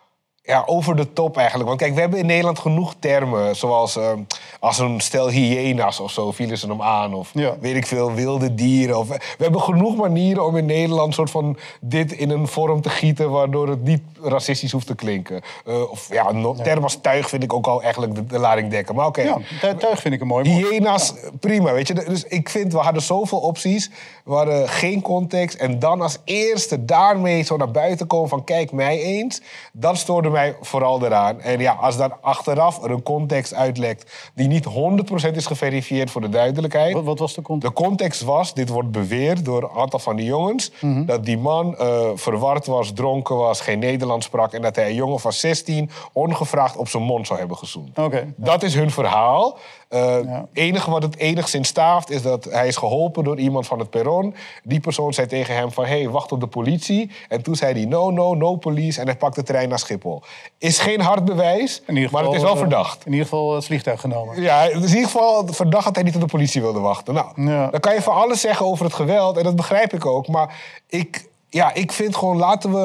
Ja, over de top eigenlijk. Want kijk, we hebben in Nederland genoeg termen. Zoals uh, als een stel hyena's of zo vielen ze hem aan. Of Ja. weet ik veel, wilde dieren. Of, we hebben genoeg manieren om in Nederland soort van dit in een vorm te gieten waardoor het niet racistisch hoeft te klinken. Uh, of ja, no, Ja. term als tuig vind ik ook al eigenlijk de, de lading dekken. Maar oké. Ja, tu- tuig vind ik een mooi woord. Hyena's, prima, weet je. Dus ik vind, we hadden zoveel opties. We hadden geen context. En dan als eerste daarmee zo naar buiten komen van kijk mij eens. Dat stoorde mij vooral eraan. En ja, als dan achteraf er een context uitlekt die niet honderd procent is geverifieerd voor de duidelijkheid. Wat, wat was de context? De context was, dit wordt beweerd door een aantal van die jongens, Mhm. dat die man uh, verward was, dronken was, geen Nederlands sprak en dat hij een jongen van zestien ongevraagd op zijn mond zou hebben gezoend. Oké. Dat is hun verhaal. Het uh, Ja. enige wat het enigszins staaft is dat hij is geholpen door iemand van het perron. Die persoon zei tegen hem van, hé, hey, wacht op de politie. En toen zei hij, no, no, no police. En hij pakte de trein naar Schiphol. Is geen hard bewijs, In ieder maar geval, het is wel uh, verdacht. In ieder geval het vliegtuig genomen. Ja, het is in ieder geval verdacht dat hij niet op de politie wilde wachten. Nou, Ja. dan kan je van alles zeggen over het geweld. En dat begrijp ik ook. Maar ik, ja, ik vind gewoon, laten we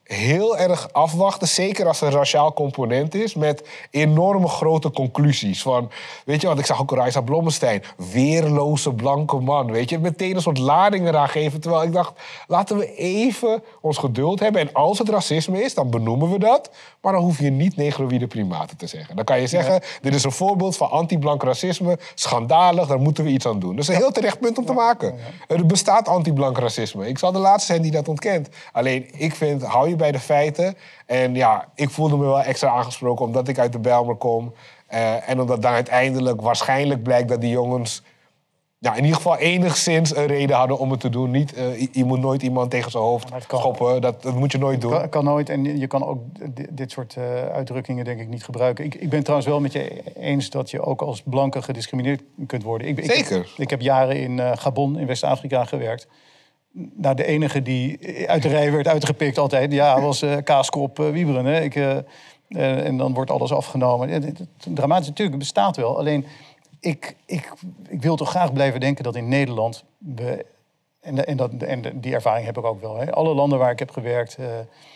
heel erg afwachten, zeker als er een raciaal component is, met enorme grote conclusies. Van, weet je wat, ik zag ook Raisa Blommestein, weerloze blanke man, weet je, meteen een soort lading eraan geven. Terwijl ik dacht, laten we even ons geduld hebben. En als het racisme is, dan benoemen we dat. Maar dan hoef je niet negroïde primaten te zeggen. Dan kan je zeggen, ja. dit is een voorbeeld van anti-blank racisme, schandalig, daar moeten we iets aan doen. Dat is een heel terecht punt om te maken. Ja, ja. Er bestaat anti-blank racisme. Ik zal de laatste zijn die dat ontkent. Alleen, ik vind, hou je bij de feiten. En ja, ik voelde me wel extra aangesproken omdat ik uit de Bijlmer kom. Uh, en omdat dan uiteindelijk waarschijnlijk blijkt dat die jongens ja, in ieder geval enigszins een reden hadden om het te doen. Niet, uh, je, je moet nooit iemand tegen zijn hoofd ja, schoppen. Dat, dat moet je nooit doen. Kan, kan nooit. En je kan ook dit soort uh, uitdrukkingen denk ik niet gebruiken. Ik, ik ben trouwens wel met je eens dat je ook als blanke gediscrimineerd kunt worden. Ik, ik, Zeker. Ik, ik heb jaren in uh, Gabon, in West-Afrika gewerkt. Nou, de enige die uit de rij werd uitgepikt altijd, ja, was uh, Kaaskop uh, Wieberen. Hè. Ik, uh, uh, en dan wordt alles afgenomen. Het, het, het dramatisch natuurlijk, het bestaat wel. Alleen, ik, ik, ik wil toch graag blijven denken dat in Nederland we, en, en, dat, en die ervaring heb ik ook wel. Hè. Alle landen waar ik heb gewerkt, uh,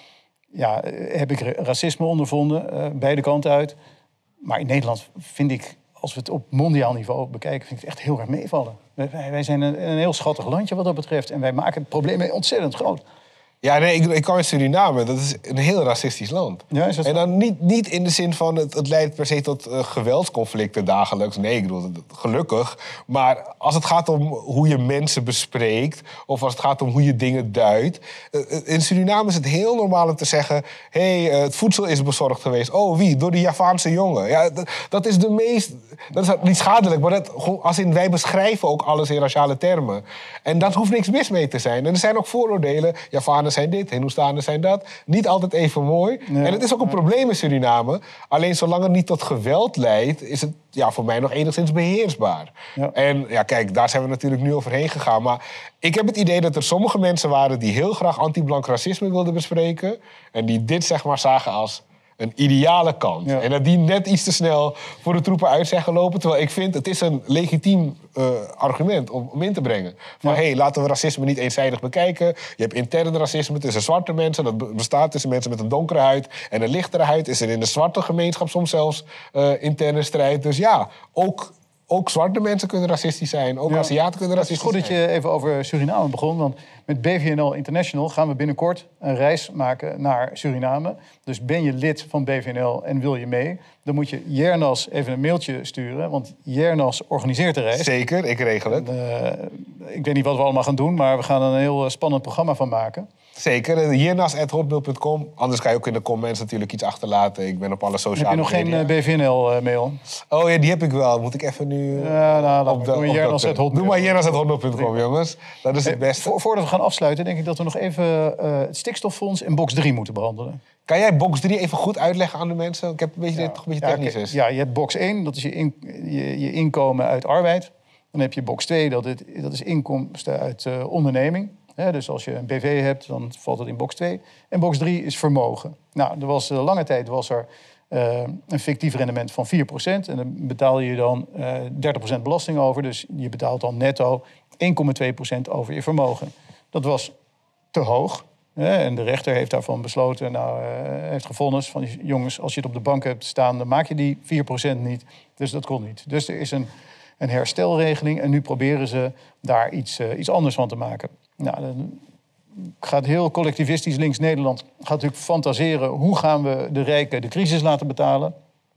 ja, heb ik racisme ondervonden, uh, beide kanten uit. Maar in Nederland vind ik, als we het op mondiaal niveau bekijken, vind ik het echt heel erg meevallen. Wij, wij zijn een, een heel schattig landje wat dat betreft. En wij maken het probleem ontzettend groot. Ja, nee, ik, ik kwam uit Suriname. Dat is een heel racistisch land. Ja, is dat en dan niet, niet in de zin van het, het leidt per se tot uh, geweldsconflicten dagelijks. Nee, ik bedoel, gelukkig. Maar als het gaat om hoe je mensen bespreekt, of als het gaat om hoe je dingen duidt. Uh, in Suriname is het heel normaal om te zeggen, hé, hey, uh, het voedsel is bezorgd geweest. Oh, wie? Door die Javaanse jongen. Ja, dat, dat is de meest... Dat is niet schadelijk, maar dat, als in, wij beschrijven ook alles in raciale termen. En dat hoeft niks mis mee te zijn. En er zijn ook vooroordelen. Javanen zijn dit, Hindoestanen zijn dat. Niet altijd even mooi. Ja. En het is ook een probleem in Suriname. Alleen zolang het niet tot geweld leidt, is het ja, voor mij nog enigszins beheersbaar. Ja. En ja, kijk, daar zijn we natuurlijk nu overheen gegaan. Maar ik heb het idee dat er sommige mensen waren die heel graag anti-blank racisme wilden bespreken. En die dit zeg maar zagen als een ideale kant. Ja. En dat die net iets te snel voor de troepen uit zijn gelopen. Terwijl ik vind, het is een legitiem uh, argument om, om in te brengen. Van, hé, ja. hey, laten we racisme niet eenzijdig bekijken. Je hebt intern racisme tussen zwarte mensen. Dat bestaat tussen mensen met een donkere huid en een lichtere huid. Is er in de zwarte gemeenschap soms zelfs uh, interne strijd. Dus ja, ook... Ook zwarte mensen kunnen racistisch zijn. Ook ja. Aziaten kunnen racistisch zijn. Het is goed dat je even over Suriname begon. Want met B V N L International gaan we binnenkort een reis maken naar Suriname. Dus ben je lid van B V N L en wil je mee, dan moet je Jernas even een mailtje sturen. Want Jernas organiseert de reis. Zeker, ik regel het. En, uh, ik weet niet wat we allemaal gaan doen, maar we gaan er een heel spannend programma van maken. Zeker, jernas at hotmail punt com. Anders kan je ook in de comments natuurlijk iets achterlaten. Ik ben op alle sociale media. Heb je nog geen B V N L-mail? Oh ja, die heb ik wel. Moet ik even nu... Ja, nou, op de, doe, op jernas at hotmail. doe maar jernas at hotmail punt com, jongens. Dat is het beste. Vo voordat we gaan afsluiten, denk ik dat we nog even uh, het stikstoffonds en box drie moeten behandelen. Kan jij box drie even goed uitleggen aan de mensen? Ik heb een beetje, ja. dit toch een beetje ja, technisch is. Ja, je hebt box één, dat is je, in, je, je inkomen uit arbeid. Dan heb je box twee, dat, het, dat is inkomsten uit uh, onderneming. He, dus als je een B V hebt, dan valt het in box twee. En box drie is vermogen. Nou, er was, uh, lange tijd was er uh, een fictief rendement van vier procent. En dan betaal je dan uh, dertig procent belasting over. Dus je betaalt dan netto één komma twee procent over je vermogen. Dat was te hoog. He, en de rechter heeft daarvan besloten, nou, uh, heeft gevonnis van jongens, als je het op de bank hebt staan, dan maak je die vier procent niet. Dus dat kon niet. Dus er is een, een herstelregeling en nu proberen ze daar iets, uh, iets anders van te maken. Nou, dan gaat heel collectivistisch links Nederland gaat natuurlijk fantaseren hoe gaan we de rijken de crisis laten betalen.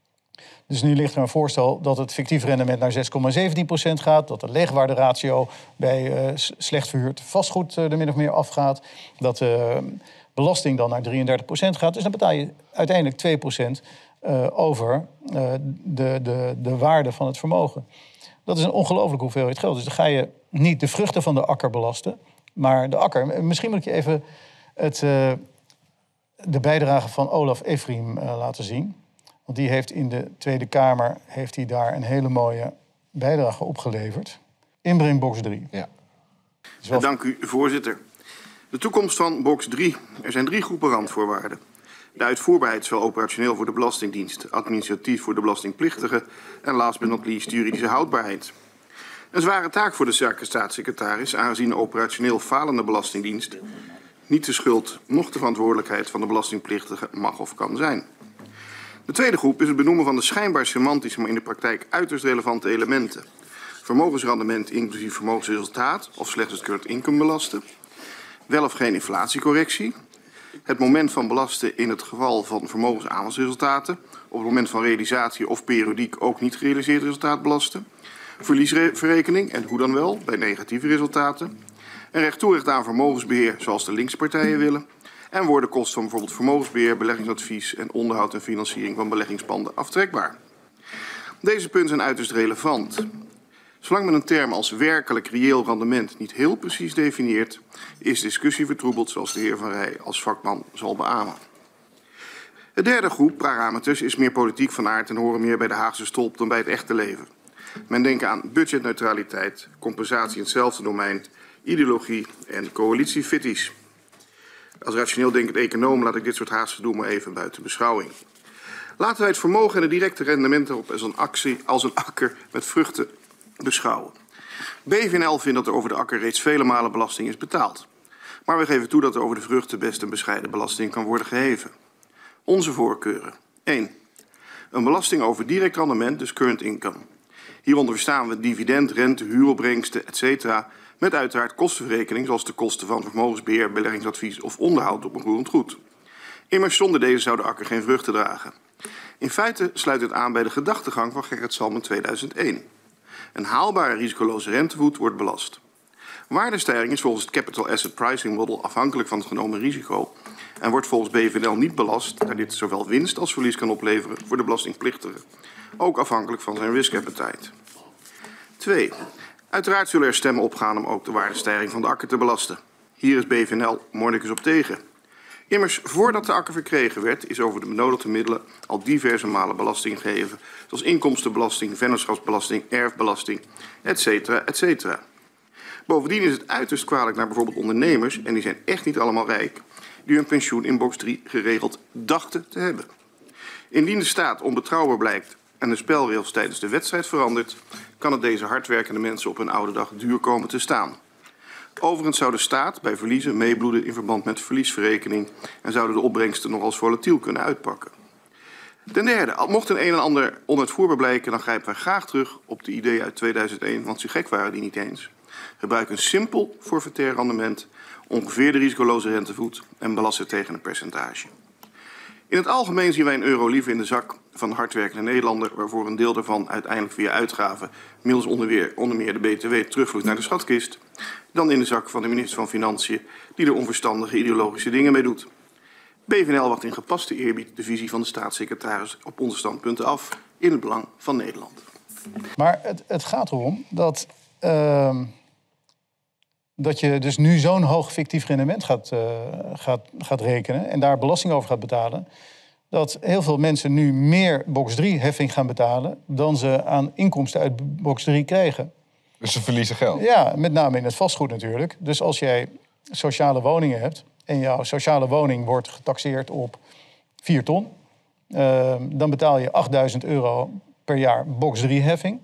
Dus nu ligt er een voorstel dat het fictief rendement naar zes komma zeventien procent gaat, dat de leegwaarderatio bij uh, slecht verhuurd vastgoed uh, er min of meer afgaat, dat de uh, belasting dan naar drieëndertig procent gaat. Dus dan betaal je uiteindelijk twee procent uh, over uh, de, de, de waarde van het vermogen. Dat is een ongelooflijke hoeveelheid geld. Dus dan ga je niet de vruchten van de akker belasten, maar de akker. Misschien moet ik je even het, uh, de bijdrage van Olaf Efrim uh, laten zien. Want die heeft in de Tweede Kamer heeft hij daar een hele mooie bijdrage opgeleverd. Inbreng box drie. Ja. Wel... Dank u, voorzitter. De toekomst van box drie. Er zijn drie groepen randvoorwaarden. De uitvoerbaarheid zowel operationeel voor de Belastingdienst, administratief voor de belastingplichtige en last but not least juridische houdbaarheid. Een zware taak voor de staatssecretaris, aangezien de operationeel falende Belastingdienst niet de schuld, noch de verantwoordelijkheid van de belastingplichtige mag of kan zijn. De tweede groep is het benoemen van de schijnbaar semantische, maar in de praktijk uiterst relevante elementen. Vermogensrendement inclusief vermogensresultaat of slechts het current income belasten. Wel of geen inflatiecorrectie. Het moment van belasten in het geval van vermogensaanwasresultaten. Op het moment van realisatie of periodiek ook niet gerealiseerd resultaat belasten. Verliesverrekening en hoe dan wel bij negatieve resultaten. En recht toerecht aan vermogensbeheer zoals de linkse partijen willen. En worden kosten van bijvoorbeeld vermogensbeheer, beleggingsadvies en onderhoud en financiering van beleggingspanden aftrekbaar. Deze punten zijn uiterst relevant. Zolang men een term als werkelijk reëel rendement niet heel precies definieert, is discussie vertroebeld zoals de heer Van Rij als vakman zal beamen. De derde groep, parameters, is meer politiek van aard en horen meer bij de Haagse stolp dan bij het echte leven. Men denkt aan budgetneutraliteit, compensatie in hetzelfde domein, ideologie en coalitiefitties. Als rationeel denkend econoom laat ik dit soort Haagse gedoe maar even buiten beschouwing. Laten wij het vermogen en de directe rendementen erop als een, actie, als een akker met vruchten beschouwen. B V N L vindt dat er over de akker reeds vele malen belasting is betaald. Maar we geven toe dat er over de vruchten best een bescheiden belasting kan worden geheven. Onze voorkeuren. één. Een belasting over direct rendement, dus current income. Hieronder verstaan we dividend, rente, huuropbrengsten, et cetera. Met uiteraard kostenverrekening, zoals de kosten van vermogensbeheer, beleggingsadvies of onderhoud op een roerend goed. Immers zonder deze zou de akker geen vruchten dragen. In feite sluit dit aan bij de gedachtegang van Gerrit Salm in tweeduizend één. Een haalbare risicoloze rentevoet wordt belast. Waardestijging is volgens het Capital Asset Pricing Model afhankelijk van het genomen risico en wordt volgens B V N L niet belast, daar dit zowel winst als verlies kan opleveren voor de belastingplichtige, ook afhankelijk van zijn risk appetite. twee. Uiteraard zullen er stemmen opgaan om ook de waardestijging van de akker te belasten. Hier is B V N L mordicus op tegen. Immers, voordat de akker verkregen werd, is over de benodigde middelen al diverse malen belasting gegeven, zoals inkomstenbelasting, vennootschapsbelasting, erfbelasting, et cetera, et cetera. Bovendien is het uiterst kwalijk naar bijvoorbeeld ondernemers, en die zijn echt niet allemaal rijk, die hun pensioen in box drie geregeld dachten te hebben. Indien de staat onbetrouwbaar blijkt en de spelregels tijdens de wedstrijd verandert, kan het deze hardwerkende mensen op hun oude dag duur komen te staan. Overigens zou de staat bij verliezen meebloeden in verband met verliesverrekening en zouden de opbrengsten nog als volatiel kunnen uitpakken. Ten derde, mocht een een en ander onuitvoerbaar blijken, dan grijpen wij graag terug op de ideeën uit tweeduizend één, want zo gek waren die niet eens. Gebruik een simpel forfaitair rendement, ongeveer de risicoloze rentevoet en belast het tegen een percentage. In het algemeen zien wij een euro liever in de zak van de hardwerkende Nederlander, waarvoor een deel daarvan uiteindelijk via uitgaven, middels onder meer, onder meer de B T W, terugvloeit naar de schatkist, dan in de zak van de minister van Financiën, die er onverstandige ideologische dingen mee doet. B V N L wacht in gepaste eerbied de visie van de staatssecretaris op onze standpunten af, in het belang van Nederland. Maar het, het gaat erom dat, uh, dat je dus nu zo'n hoog fictief rendement gaat, uh, gaat, gaat rekenen en daar belasting over gaat betalen, dat heel veel mensen nu meer box drie heffing gaan betalen dan ze aan inkomsten uit box drie krijgen. Dus ze verliezen geld? Ja, met name in het vastgoed natuurlijk. Dus als jij sociale woningen hebt en jouw sociale woning wordt getaxeerd op vier ton, uh, dan betaal je achtduizend euro per jaar box drie heffing.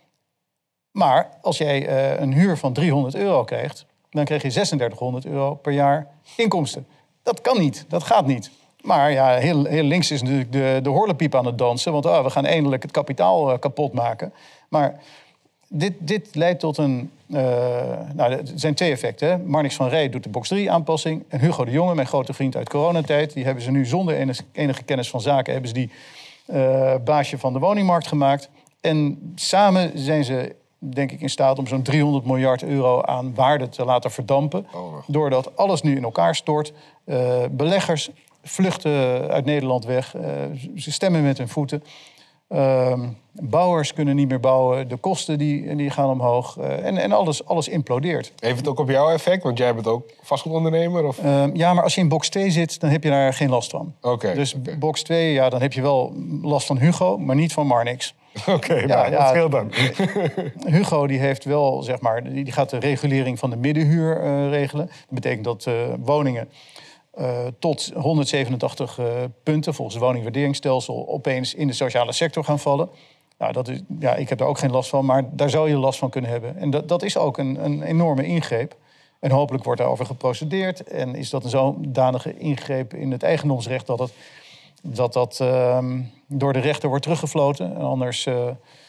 Maar als jij uh, een huur van driehonderd euro krijgt, dan krijg je zesendertighonderd euro per jaar inkomsten. Dat kan niet, dat gaat niet. Maar ja, heel, heel links is natuurlijk de, de horlepiep aan het dansen, want oh, we gaan eindelijk het kapitaal uh, kapot maken. Maar dit, dit leidt tot een... Uh, nou, er zijn twee effecten. Hè. Marnix van Rij doet de box drie aanpassing. En Hugo de Jonge, mijn grote vriend uit coronatijd, die hebben ze nu zonder enige, enige kennis van zaken, hebben ze die uh, baasje van de woningmarkt gemaakt. En samen zijn ze, denk ik, in staat om zo'n driehonderd miljard euro aan waarde te laten verdampen. Oh. Doordat alles nu in elkaar stort. Uh, beleggers vluchten uit Nederland weg. Uh, ze stemmen met hun voeten. Uh, bouwers kunnen niet meer bouwen. De kosten die, die gaan omhoog. Uh, en en alles, alles implodeert. Heeft het ook op jou effect? Want jij bent ook vastgoedondernemer? Of? Uh, ja, maar als je in box twee zit, dan heb je daar geen last van. Okay, dus okay. box twee, ja, dan heb je wel last van Hugo, maar niet van Marnix. Oké, okay, ja, nou, ja, wat scheelt dan? Hugo die heeft wel, zeg maar, die gaat de regulering van de middenhuur uh, regelen. Dat betekent dat uh, woningen uh, tot honderdzevenentachtig uh, punten volgens het woningwaarderingsstelsel opeens in de sociale sector gaan vallen. Nou, dat is, ja, ik heb daar ook geen last van, maar daar zou je last van kunnen hebben. En dat, dat is ook een, een enorme ingreep. En hopelijk wordt daarover geprocedeerd. En is dat een zodanige ingreep in het eigendomsrecht dat het, dat, dat uh, door de rechter wordt teruggefloten. En anders, uh,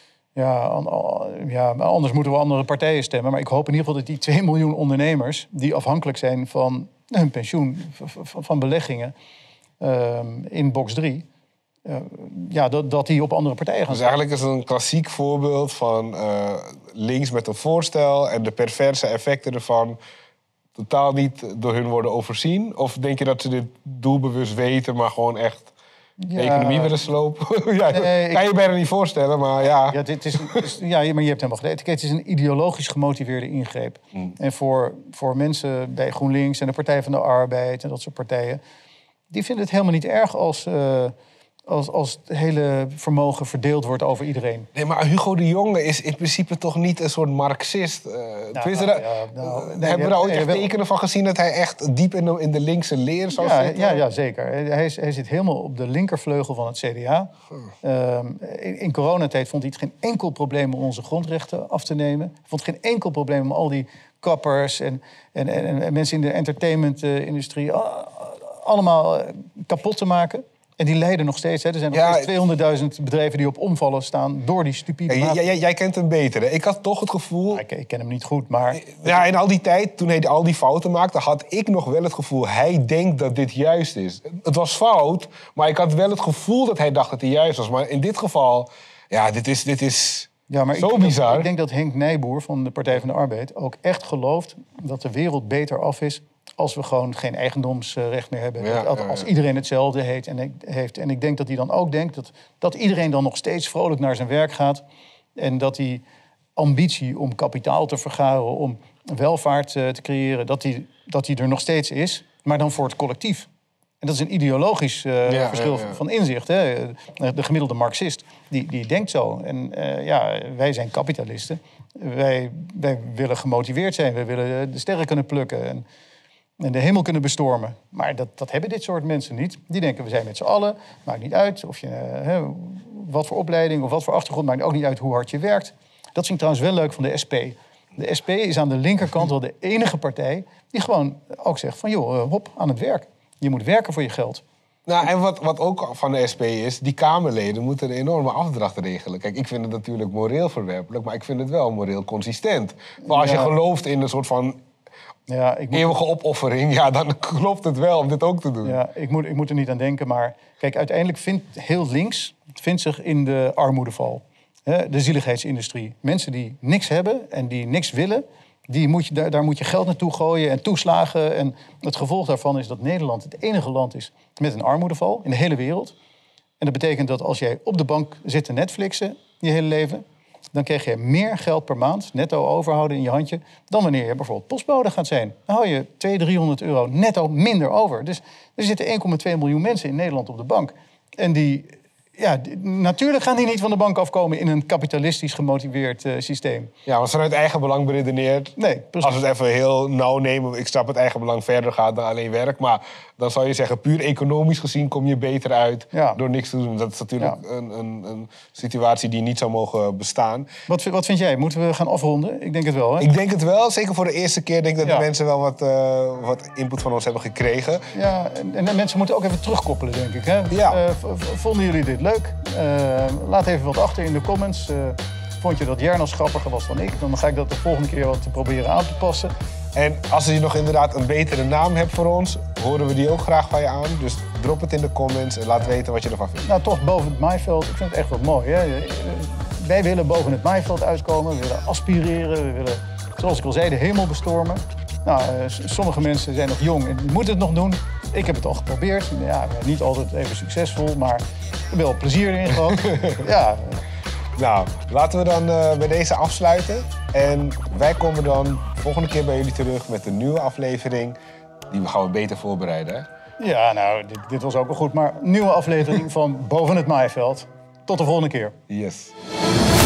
ja, an, ja, anders moeten we andere partijen stemmen. Maar ik hoop in ieder geval dat die twee miljoen ondernemers die afhankelijk zijn van hun pensioen, van, van beleggingen uh, in box drie... Uh, ja, dat, dat die op andere partijen gaan staan. Dus eigenlijk is het een klassiek voorbeeld van uh, links met een voorstel en de perverse effecten ervan totaal niet door hun worden overzien? Of denk je dat ze dit doelbewust weten, maar gewoon echt de ja. economie willen slopen? ja, nee, kan je ik... bijna niet voorstellen, maar ja. Ja, dit is, is, ja maar je hebt helemaal gelijk. Het is een ideologisch gemotiveerde ingreep. Mm. En voor, voor mensen bij GroenLinks en de Partij van de Arbeid en dat soort partijen, die vinden het helemaal niet erg als... Uh, Als, als het hele vermogen verdeeld wordt over iedereen. Nee, maar Hugo de Jonge is in principe toch niet een soort marxist? Uh, nou, nou, ja, nou, nee, hebben we daar ooit echt nee, tekenen van gezien dat hij echt diep in de, in de linkse leer zou ja, zitten? Ja, ja, zeker. Hij, is, hij zit helemaal op de linkervleugel van het C D A. Uh, in, in coronatijd vond hij het geen enkel probleem om onze grondrechten af te nemen. Hij vond het geen enkel probleem om al die kappers en, en, en, en mensen in de entertainmentindustrie allemaal kapot te maken. En die lijden nog steeds. Hè. Er zijn nog ja, steeds tweehonderdduizend bedrijven die op omvallen staan door die stupide ja, jij, jij kent hem beter. Hè? Ik had toch het gevoel... Ja, ik, ik ken hem niet goed, maar... Ja, in al die tijd, toen hij al die fouten maakte, had ik nog wel het gevoel... hij denkt dat dit juist is. Het was fout, maar ik had wel het gevoel dat hij dacht dat hij juist was. Maar in dit geval, ja, dit is, dit is ja, maar zo ik, bizar. Ik denk dat Henk Nijboer van de Partij van de Arbeid ook echt gelooft dat de wereld beter af is als we gewoon geen eigendomsrecht meer hebben. Ja, als, als iedereen hetzelfde heet en ik, heeft. En ik denk dat hij dan ook denkt dat, dat iedereen dan nog steeds vrolijk naar zijn werk gaat. En dat die ambitie om kapitaal te vergaren, om welvaart uh, te creëren, dat die, dat die er nog steeds is. Maar dan voor het collectief. En dat is een ideologisch uh, ja, verschil ja, ja. van inzicht. Hè. De gemiddelde Marxist, die, die denkt zo. En uh, ja, wij zijn kapitalisten. Wij, wij willen gemotiveerd zijn. Wij willen de sterren kunnen plukken. En, En de hemel kunnen bestormen. Maar dat, dat hebben dit soort mensen niet. Die denken, we zijn met z'n allen. Maakt niet uit of je, hè, wat voor opleiding of wat voor achtergrond. Maakt ook niet uit hoe hard je werkt. Dat vind ik trouwens wel leuk van de S P. De S P is aan de linkerkant wel de enige partij die gewoon ook zegt van, joh, hop, aan het werk. Je moet werken voor je geld. Nou, en wat, wat ook van de S P is, die Kamerleden moeten een enorme afdracht regelen. Kijk, ik vind het natuurlijk moreel verwerpelijk, maar ik vind het wel moreel consistent. Maar als ja. je gelooft in een soort van ja, ik moet... eeuwige opoffering, ja, dan klopt het wel om dit ook te doen. Ja, ik moet, ik moet er niet aan denken, maar kijk, uiteindelijk vindt heel links vindt zich in de armoedeval. De zieligheidsindustrie. Mensen die niks hebben en die niks willen, die moet je, daar, daar moet je geld naartoe gooien en toeslagen. En het gevolg daarvan is dat Nederland het enige land is met een armoedeval in de hele wereld. En dat betekent dat als jij op de bank zit te Netflixen je hele leven, dan krijg je meer geld per maand netto overhouden in je handje dan wanneer je bijvoorbeeld postbode gaat zijn. Dan hou je tweehonderd, driehonderd euro netto minder over. Dus er zitten één komma twee miljoen mensen in Nederland op de bank. En die... Ja, natuurlijk gaan die niet van de bank afkomen in een kapitalistisch gemotiveerd uh, systeem. Ja, want vanuit eigen belang beredeneerd. Nee, precies. Als we het even heel nauw nemen, ik snap het eigen belang verder gaat dan alleen werk. Maar dan zou je zeggen, puur economisch gezien kom je beter uit ja. door niks te doen. Dat is natuurlijk ja. een, een, een situatie die niet zou mogen bestaan. Wat, wat vind jij? Moeten we gaan afronden? Ik denk het wel, hè? Ik denk het wel. Zeker voor de eerste keer denk ik dat ja. de mensen wel wat, uh, wat input van ons hebben gekregen. Ja, en, en de mensen moeten ook even terugkoppelen, denk ik. Hè? Ja. Uh, vonden jullie dit leuk? Uh, laat even wat achter in de comments. Uh, vond je dat Jernas grappiger was dan ik? Dan ga ik dat de volgende keer wat proberen aan te passen. En als je nog inderdaad een betere naam hebt voor ons, horen we die ook graag van je aan. Dus drop het in de comments en laat weten wat je ervan vindt. Nou, toch boven het maaiveld. Ik vind het echt wat mooi. Hè? Wij willen boven het maaiveld uitkomen. We willen aspireren. We willen, zoals ik al zei, de hemel bestormen. Nou, uh, sommige mensen zijn nog jong en die moeten het nog doen. Ik heb het al geprobeerd. Ja, niet altijd even succesvol, maar wel plezier erin gehad. Ja. Nou, laten we dan uh, bij deze afsluiten. En wij komen dan volgende keer bij jullie terug met een nieuwe aflevering. Die gaan we beter voorbereiden, hè? Ja, nou, dit, dit was ook wel goed. Maar een nieuwe aflevering van Boven het Maaiveld. Tot de volgende keer. Yes.